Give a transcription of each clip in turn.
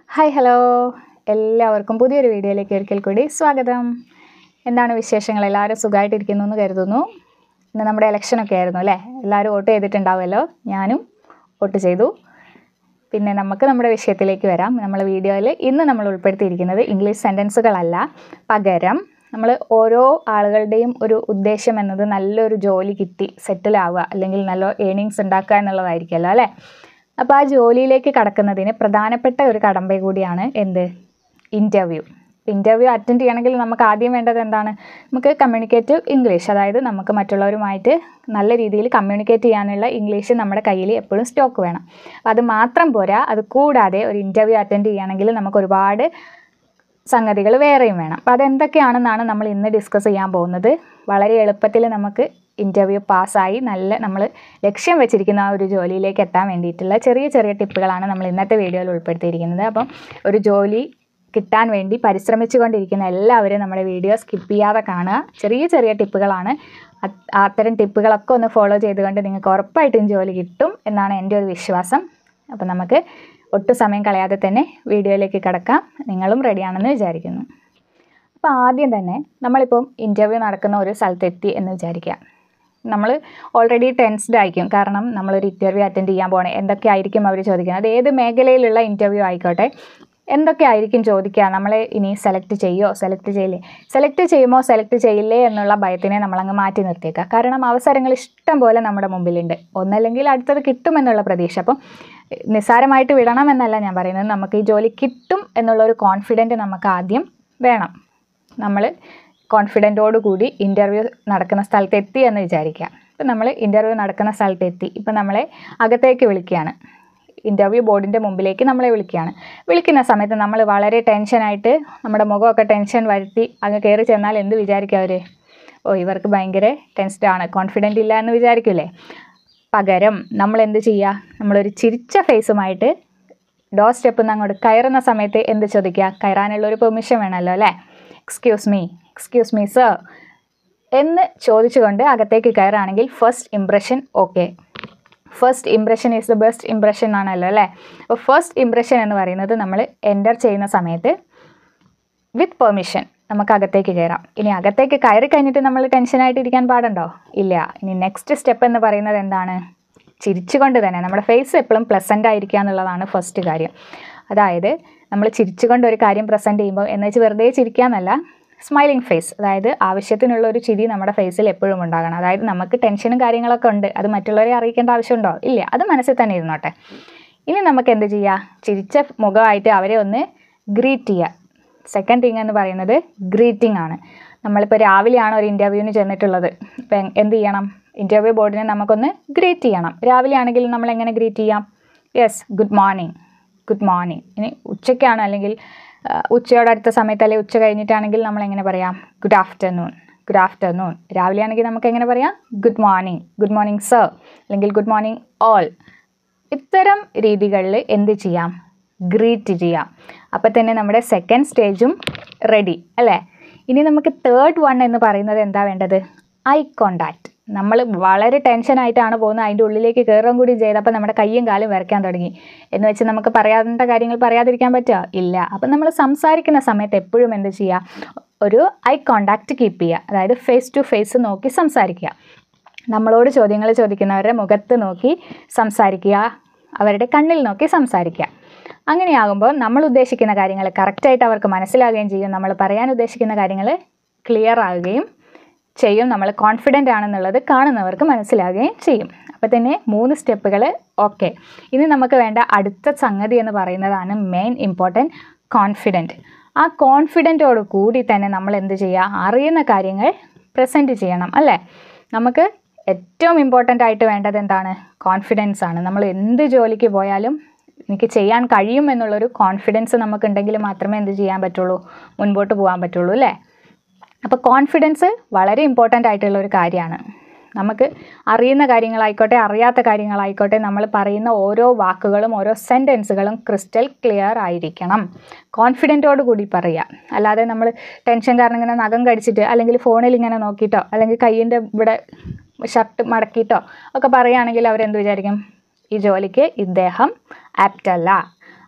Hi hello എല്ലാവർക്കും പുതിയൊരു വീഡിയോയിലേക്ക് ഒരിക്കൽ കൂടി സ്വാഗതം. എന്താണ് വിശേഷങ്ങൾ? എല്ലാവരും സുഖമായിട്ടിരിക്കുന്നു എന്ന് കരുതുന്നു. ഇന്ന് നമ്മുടെ ഇലക്ഷനൊക്കെ ആയിരുന്നു അല്ലേ? എല്ലാവരും വോട്ട് ചെയ്തിട്ടുണ്ടാവുമല്ലോ. ഞാനും വോട്ട് ചെയ്തു. പിന്നെ നമുക്ക് നമ്മുടെ വിഷയത്തിലേക്ക് വരാം. നമ്മൾ വീഡിയോയിൽ ഇന്ന് നമ്മൾ ഉൾപ്പെടുത്തിയിരിക്കുന്നത് ഇംഗ്ലീഷ് സെൻറ്റൻസുകളല്ല, പകരം നമ്മൾ ഓരോ ആളുകളുടെയും ഒരു ഉദ്ദേശം എന്നത് നല്ലൊരു ജോലി കിട്ടി സെറ്റിലാവുക, അല്ലെങ്കിൽ നല്ല ഏണിങ്സ് ഉണ്ടാക്കുക എന്നുള്ളതായിരിക്കുമല്ലോ അല്ലേ? അപ്പോൾ ആ ജോലിയിലേക്ക് കടക്കുന്നതിന് പ്രധാനപ്പെട്ട ഒരു കടമ്പ കൂടിയാണ് എന്ത്? ഇൻ്റർവ്യൂ. ഇൻ്റർവ്യൂ അറ്റൻഡ് ചെയ്യണമെങ്കിൽ നമുക്ക് ആദ്യം വേണ്ടത് എന്താണ്? നമുക്ക് കമ്മ്യൂണിക്കേറ്റീവ് ഇംഗ്ലീഷ്, അതായത് നമുക്ക് മറ്റുള്ളവരുമായിട്ട് നല്ല രീതിയിൽ കമ്മ്യൂണിക്കേറ്റ് ചെയ്യാനുള്ള ഇംഗ്ലീഷ് നമ്മുടെ കയ്യിൽ എപ്പോഴും സ്റ്റോക്ക് വേണം. അപ്പോൾ അത് മാത്രം പോരാ, അത് കൂടാതെ ഒരു ഇൻ്റർവ്യൂ അറ്റൻഡ് ചെയ്യുകയാണെങ്കിൽ നമുക്ക് ഒരുപാട് സംഗതികൾ വേറെയും വേണം. അപ്പോൾ അതെന്തൊക്കെയാണെന്നാണ് നമ്മൾ ഇന്ന് ഡിസ്കസ് ചെയ്യാൻ പോകുന്നത്. വളരെ എളുപ്പത്തിൽ നമുക്ക് ഇൻ്റർവ്യൂ പാസ്സായി നമ്മൾ ലക്ഷ്യം വെച്ചിരിക്കുന്ന ആ ഒരു ജോലിയിലേക്ക് എത്താൻ വേണ്ടിയിട്ടുള്ള ചെറിയ ചെറിയ ടിപ്പുകളാണ് നമ്മൾ ഇന്നത്തെ വീഡിയോയിൽ ഉൾപ്പെടുത്തിയിരിക്കുന്നത്. അപ്പം ഒരു ജോലി കിട്ടാൻ വേണ്ടി പരിശ്രമിച്ചു കൊണ്ടിരിക്കുന്ന എല്ലാവരും നമ്മുടെ വീഡിയോ സ്കിപ്പ് ചെയ്യാതെ കാണുക. ചെറിയ ചെറിയ ടിപ്പുകളാണ്. അത്തരം ടിപ്പുകളൊക്കെ ഒന്ന് ഫോളോ ചെയ്തുകൊണ്ട് നിങ്ങൾക്ക് ഉറപ്പായിട്ടും ജോലി കിട്ടും എന്നാണ് എൻ്റെ ഒരു വിശ്വാസം. അപ്പം നമുക്ക് ഒട്ടും സമയം കളയാതെ തന്നെ വീഡിയോയിലേക്ക് കിടക്കാം. നിങ്ങളും റെഡിയാണെന്ന് വിചാരിക്കുന്നു. അപ്പോൾ ആദ്യം തന്നെ നമ്മളിപ്പം ഇൻ്റർവ്യൂ നടക്കുന്ന ഒരു സ്ഥലത്തെത്തി എന്ന് വിചാരിക്കുക. നമ്മൾ ഓൾറെഡി ടെൻസ്ഡ് ആയിരിക്കും. കാരണം നമ്മളൊരു ഇൻ്റർവ്യൂ അറ്റൻഡ് ചെയ്യാൻ പോകണേ, എന്തൊക്കെ ആയിരിക്കും അവർ ചോദിക്കുന്നത്? അത് ഏത് മേഖലയിലുള്ള ഇൻ്റർവ്യൂ ആയിക്കോട്ടെ, എന്തൊക്കെ ആയിരിക്കും ചോദിക്കുക? നമ്മളെ ഇനി സെലക്ട് ചെയ്യുമോ സെലക്ട് ചെയ്യില്ലേ, സെലക്ട് ചെയ്യുമോ സെലക്ട് ചെയ്യില്ലേ എന്നുള്ള ഭയത്തിനെ നമ്മളങ്ങ് മാറ്റി നിർത്തിയേക്കുക. കാരണം അവസരങ്ങൾ ഇഷ്ടം പോലെ നമ്മുടെ മുമ്പിലുണ്ട്. ഒന്നല്ലെങ്കിൽ അടുത്തത് കിട്ടുമെന്നുള്ള പ്രതീക്ഷ. അപ്പം നിസ്സാരമായിട്ട് വിടണം എന്നല്ല ഞാൻ പറയുന്നത്. നമുക്ക് ഈ ജോലി കിട്ടും എന്നുള്ളൊരു കോൺഫിഡൻറ്റ് നമുക്ക് ആദ്യം വേണം. നമ്മൾ കോൺഫിഡൻറ്റോടുകൂടി ഇൻ്റർവ്യൂ നടക്കുന്ന സ്ഥലത്തെത്തി എന്ന് വിചാരിക്കുക. ഇപ്പം നമ്മൾ ഇൻ്റർവ്യൂ നടക്കുന്ന സ്ഥലത്തെത്തി. ഇപ്പം നമ്മളെ അകത്തേക്ക് വിളിക്കുകയാണ്. ഇൻ്റർവ്യൂ ബോർഡിൻ്റെ മുമ്പിലേക്ക് നമ്മളെ വിളിക്കുകയാണ്. വിളിക്കുന്ന സമയത്ത് നമ്മൾ വളരെ ടെൻഷനായിട്ട് നമ്മുടെ മുഖമൊക്കെ ടെൻഷൻ വരുത്തി അങ്ങ് കയറി ചെന്നാൽ എന്ത് വിചാരിക്കും അവർ? ഓ, ഇവർക്ക് ഭയങ്കര ടെൻസ്ഡാണ്, കോൺഫിഡൻ്റ് ഇല്ല എന്ന് വിചാരിക്കില്ലേ? പകരം നമ്മൾ എന്ത് ചെയ്യുക? നമ്മളൊരു ചിരിച്ച ഫേസുമായിട്ട് ഡോർ സ്റ്റെപ്പിൽ നിന്ന് അങ്ങോട്ട് കയറുന്ന സമയത്ത് എന്ത് ചോദിക്കുക? കയറാനുള്ളൊരു പെർമിഷൻ വേണമല്ലോ അല്ലേ? എക്സ്ക്യൂസ് മീ സർ എന്ന് ചോദിച്ചുകൊണ്ട് അകത്തേക്ക് കയറുകയാണെങ്കിൽ first impression okay. First impression is the best impression ആണല്ലോ അല്ലേ? അപ്പോൾ ഫസ്റ്റ് ഇംപ്രഷൻ എന്ന് പറയുന്നത് നമ്മൾ എൻ്റർ ചെയ്യുന്ന സമയത്ത് വിത്ത് പെർമിഷൻ നമുക്ക് അകത്തേക്ക് കയറാം. ഇനി അകത്തേക്ക് കയറി കഴിഞ്ഞിട്ട് നമ്മൾ ടെൻഷനായിട്ട് ഇരിക്കാൻ പാടുണ്ടോ? ഇല്ല. ഇനി നെക്സ്റ്റ് സ്റ്റെപ്പ് എന്ന് പറയുന്നത് എന്താണ്? ചിരിച്ചുകൊണ്ട് തന്നെ നമ്മുടെ ഫേസ് എപ്പോഴും പ്ലസൻ്റ് ആയിരിക്കുക എന്നുള്ളതാണ് ഫസ്റ്റ് കാര്യം. അതായത് നമ്മൾ ചിരിച്ചുകൊണ്ട് ഒരു കാര്യം പ്രസൻറ്റ് ചെയ്യുമ്പോൾ എന്ന് വെച്ച് വെറുതെ ചിരിക്കാമെന്നല്ല, സ്മൈലിംഗ് ഫേസ്, അതായത് ആവശ്യത്തിനുള്ള ഒരു ചിരി നമ്മുടെ ഫേസിൽ എപ്പോഴും ഉണ്ടാകണം. അതായത് നമുക്ക് ടെൻഷനും കാര്യങ്ങളൊക്കെ ഉണ്ട്, അത് മറ്റുള്ളവരെ അറിയിക്കേണ്ട ആവശ്യമുണ്ടോ? ഇല്ല, അത് മനസ്സിൽ തന്നെ ഇരുന്നോട്ടെ. ഇനി നമുക്ക് എന്ത് ചെയ്യുക? ചിരിച്ച മുഖമായിട്ട് അവരെ ഒന്ന് ഗ്രീറ്റ് ചെയ്യുക. സെക്കൻഡ് തിങ് എന്ന് പറയുന്നത് ഗ്രീറ്റിംഗ് ആണ്. നമ്മളിപ്പോൾ രാവിലെയാണ് ഒരു ഇൻ്റർവ്യൂവിന് ചെന്നിട്ടുള്ളത്. ഇപ്പം എന്ത് ചെയ്യണം? ഇൻ്റർവ്യൂ ബോർഡിനെ നമുക്കൊന്ന് ഗ്രേറ്റ് ചെയ്യണം. രാവിലെ ആണെങ്കിൽ നമ്മൾ എങ്ങനെ ഗ്രേറ്റ് ചെയ്യാം? Yes, good morning. ഇനി ഉച്ചയ്ക്കാണ്, അല്ലെങ്കിൽ ഉച്ചയോടടുത്ത സമയത്ത്, അല്ലെങ്കിൽ ഉച്ച കഴിഞ്ഞിട്ടാണെങ്കിൽ നമ്മൾ എങ്ങനെ പറയാം? Good afternoon. രാവിലെ ആണെങ്കിൽ നമുക്ക് എങ്ങനെ പറയാം? ഗുഡ് മോർണിംഗ് സർ, അല്ലെങ്കിൽ ഗുഡ് മോർണിംഗ് ഓൾ. ഇത്തരം രീതികളിൽ എന്ത് ചെയ്യാം? ഗ്രീറ്റ് ചെയ്യാം. അപ്പോൾ തന്നെ നമ്മുടെ സെക്കൻഡ് സ്റ്റേജും റെഡി അല്ലേ? ഇനി നമുക്ക് തേർഡ് വൺ എന്ന് പറയുന്നത് എന്താ വേണ്ടത്? Eye contact. നമ്മൾ വളരെ ടെൻഷനായിട്ടാണ് പോകുന്നത്, അതിൻ്റെ ഉള്ളിലേക്ക് കയറുകയും കൂടി ചെയ്തപ്പോൾ നമ്മുടെ കയ്യും കാലും വിറയ്ക്കാൻ തുടങ്ങി. എന്ന് വെച്ച് നമുക്ക് പറയാത്ത കാര്യങ്ങൾ പറയാതിരിക്കാൻ പറ്റുമോ? ഇല്ല. അപ്പം നമ്മൾ സംസാരിക്കുന്ന സമയത്ത് എപ്പോഴും എന്ത് ചെയ്യുക? ഒരു ഐ കോണ്ടാക്റ്റ് കീപ്പ് ചെയ്യുക. അതായത് ഫേസ് ടു ഫേസ് നോക്കി സംസാരിക്കുക. നമ്മളോട് ചോദ്യങ്ങൾ ചോദിക്കുന്നവരുടെ മുഖത്ത് നോക്കി സംസാരിക്കുക, അവരുടെ കണ്ണിൽ നോക്കി സംസാരിക്കുക. അങ്ങനെയാകുമ്പോൾ നമ്മൾ ഉദ്ദേശിക്കുന്ന കാര്യങ്ങൾ കറക്റ്റായിട്ട് അവർക്ക് മനസ്സിലാകുകയും ചെയ്യും. നമ്മൾ പറയാൻ ഉദ്ദേശിക്കുന്ന കാര്യങ്ങൾ ക്ലിയർ ആകുകയും ചെയ്യും. നമ്മൾ കോൺഫിഡൻ്റ് ആണെന്നുള്ളത് കാണുന്നവർക്ക് മനസ്സിലാകുകയും ചെയ്യും. അപ്പോൾ തന്നെ 3 സ്റ്റെപ്പുകൾ ഓക്കെ. ഇനി നമുക്ക് വേണ്ട അടുത്ത സംഗതി എന്ന് പറയുന്നതാണ് മെയിൻ ഇമ്പോർട്ടൻറ്റ്, കോൺഫിഡൻറ്റ്. ആ കോൺഫിഡൻറ്റോട് കൂടി തന്നെ നമ്മൾ എന്ത് ചെയ്യുക? അറിയുന്ന കാര്യങ്ങൾ പ്രസൻറ്റ് ചെയ്യണം അല്ലേ? നമുക്ക് ഏറ്റവും ഇമ്പോർട്ടൻ്റ് ആയിട്ട് വേണ്ടത് എന്താണ്? കോൺഫിഡൻസ് ആണ്. നമ്മൾ എന്ത് ജോലിക്ക് പോയാലും എനിക്ക് ചെയ്യാൻ കഴിയും എന്നുള്ളൊരു കോൺഫിഡൻസ് നമുക്കുണ്ടെങ്കിൽ മാത്രമേ എന്ത് ചെയ്യാൻ പറ്റുള്ളൂ? മുൻപോട്ട് പോകാൻ പറ്റുള്ളൂ അല്ലേ? അപ്പോൾ കോൺഫിഡൻസ് വളരെ ഇമ്പോർട്ടൻ്റ് ആയിട്ടുള്ള ഒരു കാര്യമാണ്. നമുക്ക് അറിയുന്ന കാര്യങ്ങളായിക്കോട്ടെ, അറിയാത്ത കാര്യങ്ങളായിക്കോട്ടെ, നമ്മൾ പറയുന്ന ഓരോ വാക്കുകളും ഓരോ സെൻറ്റൻസുകളും ക്രിസ്റ്റൽ ക്ലിയർ ആയിരിക്കണം. കോൺഫിഡൻറ്റോട് കൂടി പറയുക. അല്ലാതെ നമ്മൾ ടെൻഷൻ കാരണം ഇങ്ങനെ നഖം കടിച്ചിട്ട്, അല്ലെങ്കിൽ ഫോണിൽ ഇങ്ങനെ നോക്കിയിട്ടോ, അല്ലെങ്കിൽ കയ്യിൻ്റെ ഇവിടെ ഷർട്ട് മടക്കിയിട്ടോ ഒക്കെ പറയുകയാണെങ്കിൽ അവരെന്ത് വിചാരിക്കും? ഈ ജോലിക്ക് ഇദ്ദേഹം ആപ്റ്റല്ല,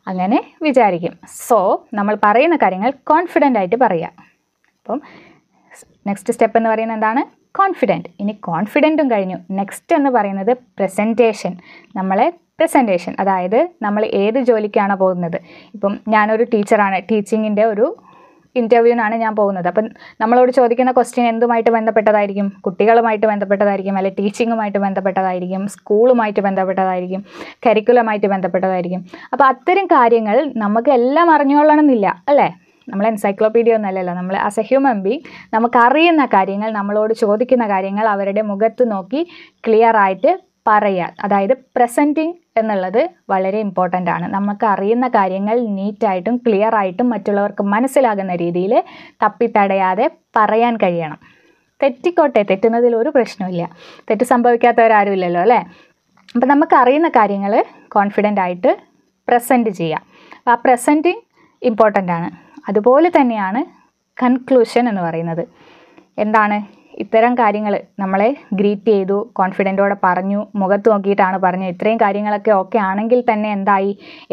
അങ്ങനെ വിചാരിക്കും. സോ നമ്മൾ പറയുന്ന കാര്യങ്ങൾ കോൺഫിഡൻ്റ് ആയിട്ട് പറയുക. അപ്പം നെക്സ്റ്റ് സ്റ്റെപ്പ് എന്ന് പറയുന്നത് എന്താണ്? കോൺഫിഡൻറ്റ്. ഇനി കോൺഫിഡൻറ്റും കഴിഞ്ഞു. നെക്സ്റ്റ് എന്ന് പറയുന്നത് പ്രസൻറ്റേഷൻ. പ്രസൻറ്റേഷൻ അതായത് നമ്മൾ ഏത് ജോലിക്കാണോ പോകുന്നത്. ഇപ്പം ഞാനൊരു ടീച്ചറാണ്, ടീച്ചിങ്ങിൻ്റെ ഒരു ഇൻ്റർവ്യൂവിനാണ് ഞാൻ പോകുന്നത്. അപ്പം നമ്മളോട് ചോദിക്കുന്ന ക്വസ്റ്റ്യൻ എന്തുമായിട്ട് ബന്ധപ്പെട്ടതായിരിക്കും? കുട്ടികളുമായിട്ട് ബന്ധപ്പെട്ടതായിരിക്കും, അല്ലെങ്കിൽ ടീച്ചിങ്ങുമായിട്ട് ബന്ധപ്പെട്ടതായിരിക്കും, സ്കൂളുമായിട്ട് ബന്ധപ്പെട്ടതായിരിക്കും, കരിക്കുലമായിട്ട് ബന്ധപ്പെട്ടതായിരിക്കും. അപ്പോൾ അത്തരം കാര്യങ്ങൾ നമുക്ക് എല്ലാം അറിഞ്ഞുകൊള്ളണമെന്നില്ല, അല്ലേ? നമ്മൾ എൻസൈക്ലോപീഡിയ ഒന്നല്ലല്ലോ. നമ്മൾ ആസ് എ ഹ്യൂമൻ ബീങ് നമുക്കറിയുന്ന കാര്യങ്ങൾ, നമ്മളോട് ചോദിക്കുന്ന കാര്യങ്ങൾ അവരുടെ മുഖത്ത് നോക്കി ക്ലിയർ ആയിട്ട് പറയുക. അതായത് പ്രസൻറ്റിങ് എന്നുള്ളത് വളരെ ഇമ്പോർട്ടൻ്റ് ആണ്. നമുക്ക് അറിയുന്ന കാര്യങ്ങൾ നീറ്റായിട്ടും ക്ലിയർ ആയിട്ടും മറ്റുള്ളവർക്ക് മനസ്സിലാകുന്ന രീതിയിൽ തപ്പിത്തടയാതെ പറയാൻ കഴിയണം. തെറ്റിക്കോട്ടെ, തെറ്റുന്നതിൽ ഒരു പ്രശ്നമില്ല. തെറ്റ് സംഭവിക്കാത്തവരാരും ഇല്ലല്ലോ, അല്ലേ? അപ്പം നമുക്ക് അറിയുന്ന കാര്യങ്ങൾ കോൺഫിഡൻ്റ് ആയിട്ട് പ്രസൻറ്റ് ചെയ്യാം. ആ പ്രസൻറ്റിങ് ഇമ്പോർട്ടൻ്റ് ആണ്. അതുപോലെ തന്നെയാണ് കൺക്ലൂഷൻ എന്ന് പറയുന്നത്. എന്താണ്? ഇത്തരം കാര്യങ്ങൾ നമ്മളെ ഗ്രീറ്റ് ചെയ്തു, കോൺഫിഡൻറ്റോടെ പറഞ്ഞു, മുഖത്ത് നോക്കിയിട്ടാണ് പറഞ്ഞു. ഇത്രയും കാര്യങ്ങളൊക്കെ ഓക്കെ ആണെങ്കിൽ തന്നെ എന്തായി?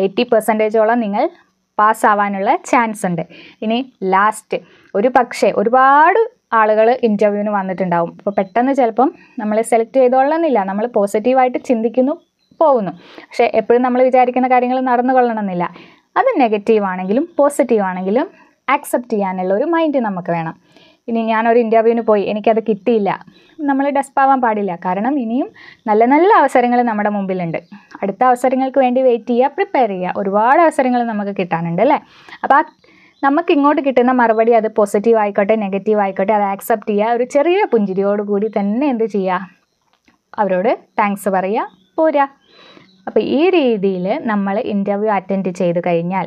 80% നിങ്ങൾ പാസ്സാവാനുള്ള ചാൻസ് ഉണ്ട്. ഇനി ലാസ്റ്റ്, ഒരു പക്ഷേ ഒരുപാട് ആളുകൾ ഇൻ്റർവ്യൂവിന് വന്നിട്ടുണ്ടാവും. അപ്പോൾ പെട്ടെന്ന് ചിലപ്പം നമ്മൾ സെലക്ട് ചെയ്തോളണമെന്നില്ല. നമ്മൾ പോസിറ്റീവായിട്ട് ചിന്തിക്കുന്നു, പോകുന്നു. പക്ഷേ എപ്പോഴും നമ്മൾ വിചാരിക്കുന്ന കാര്യങ്ങൾ നടന്നു കൊള്ളണമെന്നില്ല. അത് നെഗറ്റീവ് ആണെങ്കിലും പോസിറ്റീവ് ആണെങ്കിലും ആക്സെപ്റ്റ് ചെയ്യാനുള്ള ഒരു മൈൻഡ് നമുക്ക് വേണം. ഇനി ഞാനൊരു ഇൻ്റർവ്യൂവിന് പോയി, എനിക്കത് കിട്ടിയില്ല, നമ്മൾ ഡെസ്പാവാൻ പാടില്ല. കാരണം ഇനിയും നല്ല നല്ല അവസരങ്ങൾ നമ്മുടെ മുമ്പിലുണ്ട്. അടുത്ത അവസരങ്ങൾക്ക് വേണ്ടി വെയിറ്റ് ചെയ്യുക, പ്രിപ്പയർ ചെയ്യുക. ഒരുപാട് അവസരങ്ങൾ നമുക്ക് കിട്ടാനുണ്ട്, അല്ലേ? അപ്പോൾ നമുക്ക് ഇങ്ങോട്ട് കിട്ടുന്ന മറുപടി അത് പോസിറ്റീവ് ആയിക്കോട്ടെ നെഗറ്റീവ് ആയിക്കോട്ടെ അത് ആക്സെപ്റ്റ് ചെയ്യുക. ഒരു ചെറിയ പുഞ്ചിരിയോട് കൂടി തന്നെ എന്ത് ചെയ്യുക? അവരോട് താങ്ക്സ് പറയുക, പോരാ. അപ്പോൾ ഈ രീതിയിൽ നമ്മൾ ഇൻ്റർവ്യൂ അറ്റൻഡ് ചെയ്ത് കഴിഞ്ഞാൽ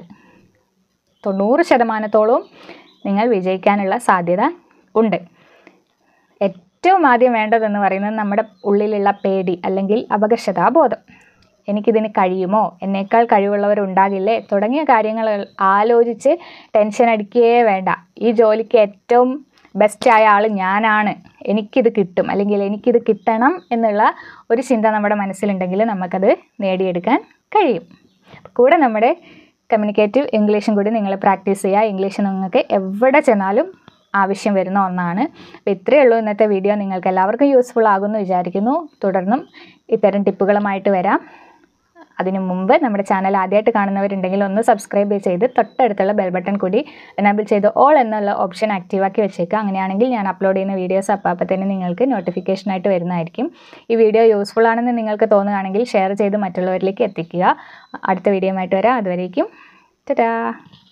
90% നിങ്ങൾ വിജയിക്കാനുള്ള സാധ്യത ഉണ്ട്. ഏറ്റവും ആദ്യം വേണ്ടതെന്ന് പറയുന്നത് നമ്മുടെ ഉള്ളിലുള്ള പേടി അല്ലെങ്കിൽ അപകർഷതാബോധം. എനിക്കിതിന് കഴിയുമോ, എന്നേക്കാൾ കഴിവുള്ളവരുണ്ടാകില്ലേ തുടങ്ങിയ കാര്യങ്ങൾ ആലോചിച്ച് ടെൻഷൻ അടിക്കുകയേ വേണ്ട. ഈ ജോലിക്ക് ഏറ്റവും ബെസ്റ്റായ ആൾ ഞാനാണ്, എനിക്കിത് കിട്ടും അല്ലെങ്കിൽ എനിക്കിത് കിട്ടണം എന്നുള്ള ഒരു ചിന്ത നമ്മുടെ മനസ്സിലുണ്ടെങ്കിൽ നമുക്കത് നേടിയെടുക്കാൻ കഴിയും. കൂടെ നമ്മുടെ കമ്മ്യൂണിക്കേറ്റീവ് ഇംഗ്ലീഷും കൂടി നിങ്ങൾ പ്രാക്ടീസ് ചെയ്യുക. ഇംഗ്ലീഷ് നിങ്ങൾക്ക് എവിടെ ചെന്നാലും ആവശ്യം വരുന്ന ഒന്നാണ്. അപ്പോൾ ഇത്രയേ ഉള്ളൂ ഇന്നത്തെ വീഡിയോ. നിങ്ങൾക്ക് എല്ലാവർക്കും യൂസ്ഫുൾ ആകുമെന്ന് വിചാരിക്കുന്നു. തുടർന്നും ഇത്തരം ടിപ്പുകളുമായിട്ട് വരാം. അതിനു മുമ്പ് നമ്മുടെ ചാനൽ ആദ്യമായിട്ട് കാണുന്നവരുണ്ടെങ്കിൽ ഒന്ന് സബ്സ്ക്രൈബ് ചെയ്ത് തൊട്ടടുത്തുള്ള ബെൽ ബട്ടൺ കൂടി എനേബിൾ ചെയ്ത് ഓൾ എന്നുള്ള ഓപ്ഷൻ ആക്റ്റീവാക്കി വെച്ചേക്കുക. അങ്ങനെയാണെങ്കിൽ ഞാൻ അപ്ലോഡ് ചെയ്യുന്ന വീഡിയോസ് അപ്പോൾ തന്നെ നിങ്ങൾക്ക് നോട്ടിഫിക്കേഷനായിട്ട് വരുന്നതായിരിക്കും. ഈ വീഡിയോ യൂസ്ഫുൾ ആണെന്ന് നിങ്ങൾക്ക് തോന്നുകയാണെങ്കിൽ ഷെയർ ചെയ്ത് മറ്റുള്ളവരിലേക്ക് എത്തിക്കുക. അടുത്ത വീഡിയോയുമായിട്ട് വരാം. അതുവരേക്കും ടാറ്റാ.